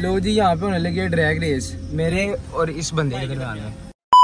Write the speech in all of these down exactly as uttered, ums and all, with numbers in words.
लो जी यहाँ पे होने लगी ड्रैग रेस मेरे और इस बंदे के दरमियान में।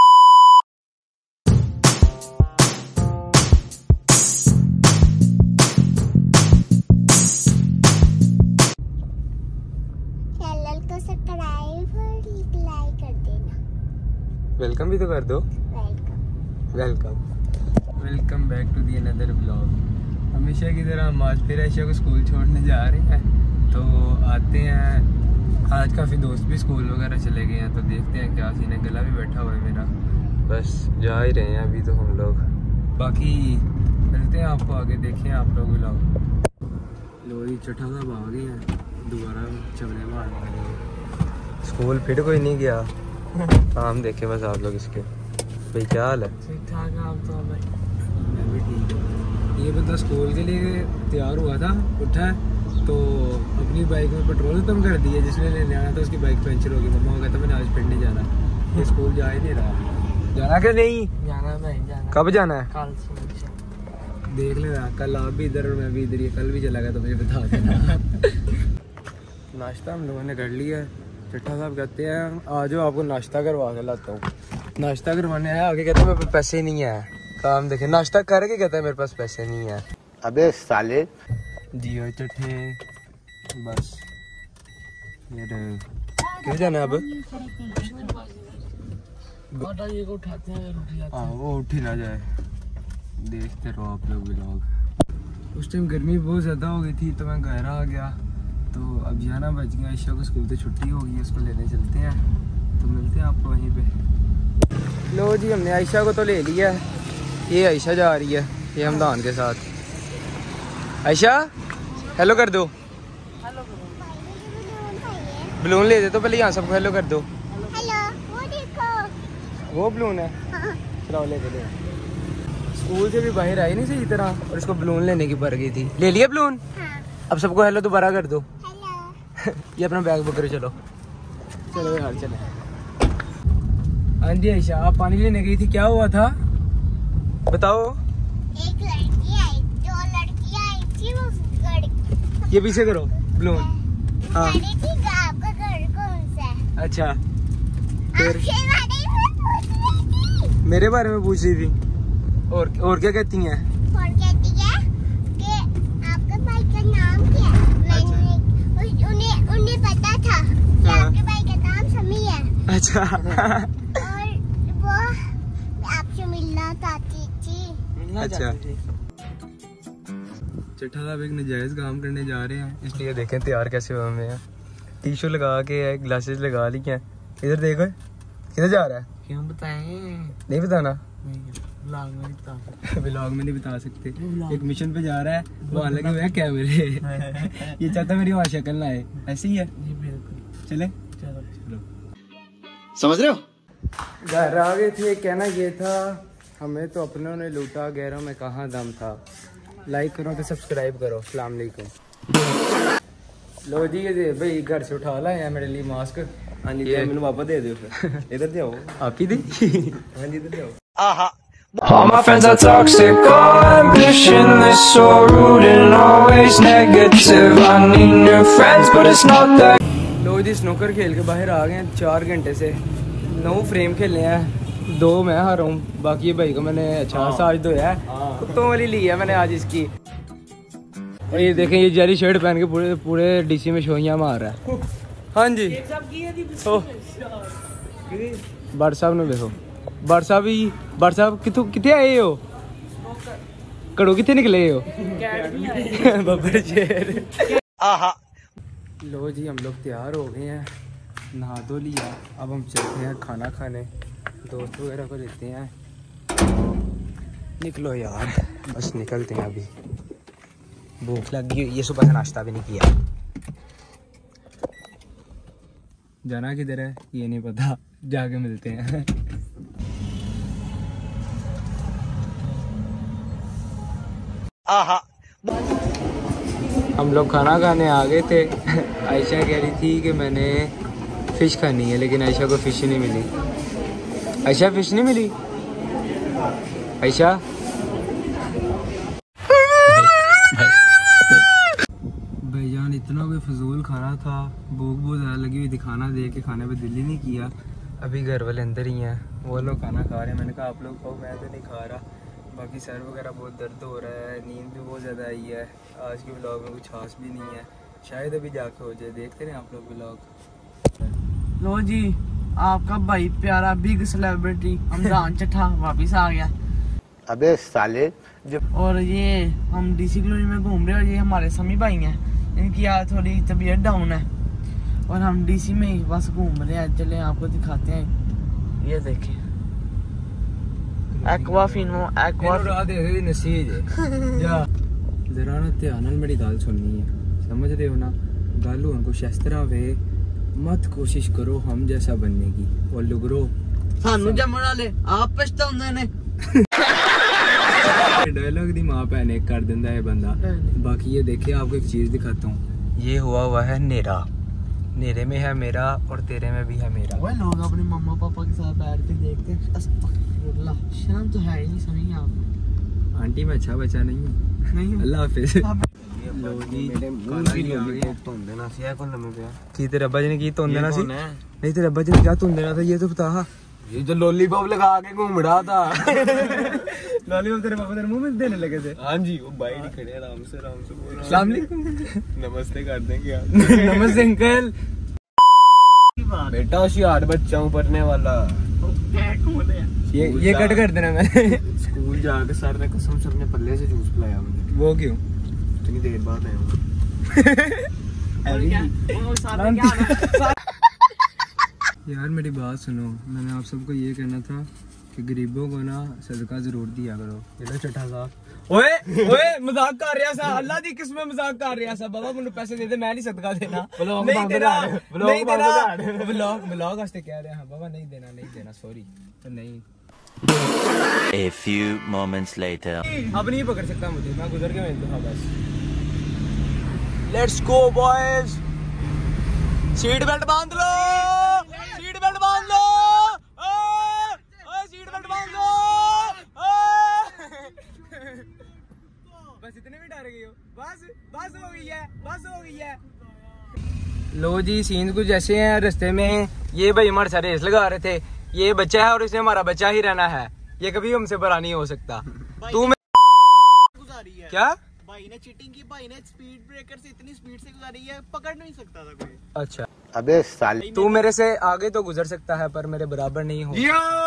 चैनल को सब्सक्राइब और लाइक कर देना। वेलकम भी तो कर दो। Welcome welcome welcome back to the another blog. हमेशा की तरह हम आज फिर ऐशा को स्कूल छोड़ने जा रहे हैं, तो आते हैं। आज काफ़ी दोस्त भी स्कूल वगैरह चले गए हैं, तो देखते हैं क्या सीन है। गला भी बैठा हुआ है मेरा, बस जा ही रहे हैं अभी तो हम लोग। बाकी मिलते हैं आपको आगे, देखें आप लोग ब्लॉग। लोरी चट्ठा साहब आ गए हैं, दोबारा चवने मारने के लिए। स्कूल फिर कोई नहीं गया। काम देखे बस आप लोग इसके। भाई क्या हाल है? ठीक ठाक है आप तो भाई? मैं भी ठीक हूँ। ये बंदा स्कूल के लिए तैयार हुआ था, उठा तो अपनी बाइक में पेट्रोल खत्म कर दिया। जिसने लेने आना था उसकी बाइक पंचर हो गई। मम्मा को कहता मैंने आज फिर नहीं जाना, ये स्कूल जा ही नहीं रहा। जाना क्या नहीं जाना भाई जाना। कब जाना है? कल से देख लेना, कल आप भी इधर और मैं भी इधर। ये कल भी चला गया तो मुझे बता देना। नाश्ता हम लोगों ने कर लिया है। चट्ठा साहब कहते हैं आज आपको नाश्ता करवा के लाता हूँ। नाश्ता करवाने आया, आगे कहते हैं मेरे पास पैसे ही नहीं है। काम देखे, नाश्ता करके कहता है मेरे पास पैसे नहीं है। अबे साले जियो चट्ठे बस। फिर किधर जाना है अब? ये को उठाते हैं उठ जाते हाँ वो उठ ही ना जाए। देखते रहो आप लोग व्लॉग। उस टाइम गर्मी बहुत ज़्यादा हो गई थी तो मैं घर आ गया। तो अब जाना बच गया। आयशा को स्कूल से छुट्टी हो गई, उसको लेने चलते हैं। तो मिलते हैं आपको वहीं पे। लो जी हमने आयशा को तो ले लिया है। ये आयशा जा रही है ये हमदान के साथ। आयशा हेलो कर दो। बलून ले दे तो पहले यहाँ सबको हेलो कर दो। हेलो, वो देखो वो बलून है। हाँ। चलो ले दे। स्कूल से भी बाहर आई नहीं सही तरह और इसको बलून लेने की पड़ गई थी। ले लिया बलून। हाँ। अब सबको हेलो दोबारा कर दो। हेलो ये अपना बैग पकड़ो। चलो चलो यार चले। हाँ जी आयशा आप पानी लेने गई थी, क्या हुआ था बताओ? एक लड़की आई, दो लड़कियां आई थी। वो लड़की ये पीछे करो बलून। हाँ कह रही थी कि आपका घर कौन सा है? अच्छा फिर आपके बारे में पूछ रही थी। मेरे बारे में पूछ रही थी। और और क्या कहती हैं? और कहती है कि आपके भाई का नाम क्या है? मैंने उस- उन्हें उन्हें पता था कि हाँ। आपके भाई का नाम समी है। अच्छा और वो आपसे मिलना चाहती थी। अच्छा चट्ठा साहब एक नजायज काम करने जा रहे हैं, इसलिए देखें तैयार कैसे हुए हुए हैं। टी शर्ट लगा के ग्लासेस लगा ली हैं। इधर देखो किधर जा रहा है? क्यों बताएं? नहीं बताना। ब्लॉग में नहीं बता सकते। व्लॉग में नहीं बता सकते। एक मिशन पे जा रहा है, वहाँ लगे हुए हैं कैमरे। ये चाहता मेरी वहाँ शक्ल ना आए, ऐसी ही है। जी बिल्कुल। चले चलो चलो। समझ रहे हो? घर आ गए थे। कहना ये था हमें तो अपनों ने लूटा, गैरों में कहाँ दम था। लाइक करो तो सब्सक्राइब करो। अस्सलाम वालेकुम। लो जी ये भाई घर से उठा लाए हैं मेरे लिए मास्क। हाँ जी मैंने वापस दे दो फिर। इधर दे आओ। आप ही दी। हाँ जी इधर दे आओ। All my friends are toxic, all ambitionless, so rude and always negative. I need new friends, but it's not that. लो जी स्नूकर खेल के बाहर आ गए हैं चार घंटे से। नौ फ्रेम खेले हैं, दो मैं हारा हूँ। बाकी ये भाई को मैंने अच्छा साज धोया है, कुत्तों वाली ली है मैंने आज इसकी। और ये देखें ये जेरी शर्ट पहन के पूरे पूरे डीसी में शोइयाँ मार रहा है। हाँ जी बट साहब ने देखो। बट साहब ही बट साहब कितों कितने आए हो? कड़ो कितने निकले हो? बब्बर शेर। लो जी हम लोग तैयार हो गए हैं, नहा धो लिया। अब हम चलते हैं खाना खाने, दोस्त वगैरह को लेते हैं। निकलो यार बस निकलते हैं। अभी भूख लगी हुई, ये सुबह से नाश्ता भी नहीं किया। जाना किधर है ये नहीं पता, जाके मिलते हैं। हम लोग खाना खाने आ गए थे। आयशा कह रही थी कि मैंने फ़िश खानी है, लेकिन आयशा को फ़िश नहीं मिली। आयशा फ़िश नहीं मिली। आयशा भाईजान इतना कोई कोई फजूल खाना था, भूख बहुत ज़्यादा लगी हुई थी, खाना देख के खाने पे दिल ही नहीं किया। अभी घर वाले अंदर ही हैं, वो लोग खाना खा रहे हैं। मैंने कहा आप लोग खाओ, मैं तो नहीं खा रहा। बाकी सर वगैरह बहुत दर्द हो रहा है, नींद भी बहुत ज़्यादा आई है। आज के व्लॉग में कुछ खास भी नहीं है, शायद अभी जाके हो जाए। देखते रहे आप लोग व्लॉग। लो जी, आपका भाई प्यारा बिग सेलिब्रिटी हमदान चट्ठा वापिस आ गया। अबे साले जब और ये हम डीसी कॉलोनी में घूम रहे हैं और ये हमारे समी भाई हैं, इनकी आज थोड़ी तबीयत डाउन है और हम डीसी में ही बस घूम रहे हैं। चले आपको दिखाते हैं, ये देखें एक्वाफिनो एक्वा जरा ना ध्यान नाल मेरी गल सुननी है, समझ रहे हो ना? गल हुन कुछ इस तरह वे, मत कोशिश करो हम जैसा बनने की, और लुगरो सानू जमण वाले आप पछताउंदे ने। डायलॉग दी मां भैन एक कर दिंदा है बंदा। बाकी ये देखिए, आपको एक चीज दिखाता हूँ। ये हुआ हुआ है नेरा, नेरे में है मेरा और तेरे में भी है मेरा। वो लोग अपने मम्मा पापा के साथ बैठ के देखते हैं। अस्तगफिरुल्लाह, शर्म तो है ही नहीं सही आप। आंटी मैं अच्छा बच्चा नहीं हूँ। नहीं अल्लाह हाफिज। लो जी की तेरे अब्बा जी ने की तोन देना सी? नहीं तेरे अब्बा जी ने क्या तोन देना था, ये तो बता। ये जो लॉलीपॉप लगा के घूम रहा था। लॉलीपॉप तेरे पापा तेरे मुंह में देने लगे थे? हाँ जी, वो बाइक ही खड़े आराम से आराम से बोल रहा है। अस्सलाम वालेकुम। नमस्ते कर देंगे आप। नमस्ते अंकल। बेटा होशियार बच्चा हूँ, पढ़ने वाला। ये ये कट कर देना मैं। स्कूल जाके सर ने कसम से अपने पल्ले से जूस पिलाया मुझे। वो क्यों? इतनी देर बाद आया हूँ। यार मेरी बात सुनो, मैंने आप सबको ये कहना था कि गरीबों को ना सदका जरूर दिया करो। ये लो चट्ठा साहब। ओए ओए मजाक कर रहा सा, अल्लाह दी किस्म मजाक कर रहा सा। बाबा मुझे पैसे दे दे, मैं नहीं सदका देना। नहीं देना, नहीं देना। व्लॉग व्लॉग वास्ते कह रहे हैं बाबा, नहीं देना नहीं देना, सॉरी। तो नहीं, A few moments later. अब नहीं पकड़ सकता मुझे, मैं गुजर के मिलता हूँ बस। Let's go boys, seat belt बांध लो, सीट बेल्ट बांध लो, ओए सीट बेल्ट बांध लो। बस इतने में डर गए हो? बस बस हो गई है, बस हो गई है। लो जी, सीन कुछ ऐसे हैं। रास्ते में ये भाई हमारे साथ रेस लगा रहे थे। ये बच्चा है और इसने हमारा बच्चा ही रहना है, ये कभी हमसे बड़ा नहीं हो सकता। तू में गुजारी है क्या? भाई ने चीटिंग की, भाई ने स्पीड ब्रेकर से इतनी स्पीड से गुजारी है, पकड़ नहीं सकता था कोई। अच्छा, अबे साले तू मेरे से आगे तो गुजर सकता है पर मेरे बराबर नहीं हो।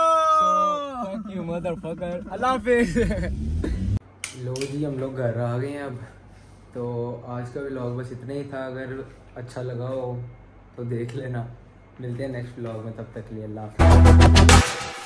अल्लाह हाफिज। लो जी, हम लोग घर आ गए हैं अब। तो आज का व्लॉग बस इतना ही था। अगर अच्छा लगा हो तो देख लेना। मिलते हैं नेक्स्ट व्लॉग में, तब तक के लिए अल्लाह हाफिज।